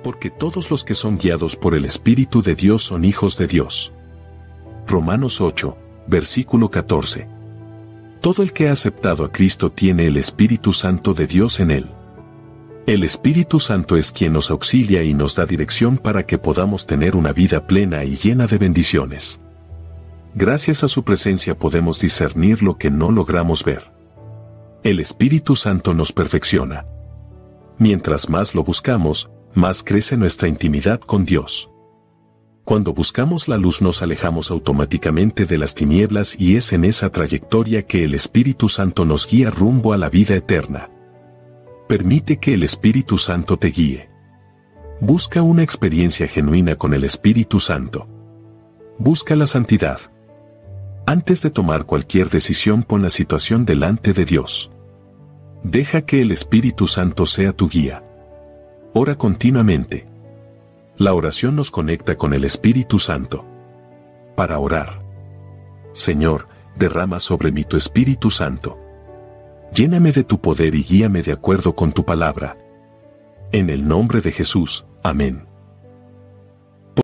Porque todos los que son guiados por el Espíritu de Dios son hijos de Dios. Romanos 8, versículo 14. Todo el que ha aceptado a Cristo tiene el Espíritu Santo de Dios en él. El Espíritu Santo es quien nos auxilia y nos da dirección para que podamos tener una vida plena y llena de bendiciones. Gracias a su presencia podemos discernir lo que no logramos ver. El Espíritu Santo nos perfecciona. Mientras más lo buscamos, más crece nuestra intimidad con Dios. Cuando buscamos la luz nos alejamos automáticamente de las tinieblas y es en esa trayectoria que el Espíritu Santo nos guía rumbo a la vida eterna. Permite que el Espíritu Santo te guíe. Busca una experiencia genuina con el Espíritu Santo. Busca la santidad. Antes de tomar cualquier decisión, pon la situación delante de Dios. Deja que el Espíritu Santo sea tu guía. Ora continuamente. La oración nos conecta con el Espíritu Santo. Para orar. Señor, derrama sobre mí tu Espíritu Santo. Lléname de tu poder y guíame de acuerdo con tu palabra. En el nombre de Jesús, amén.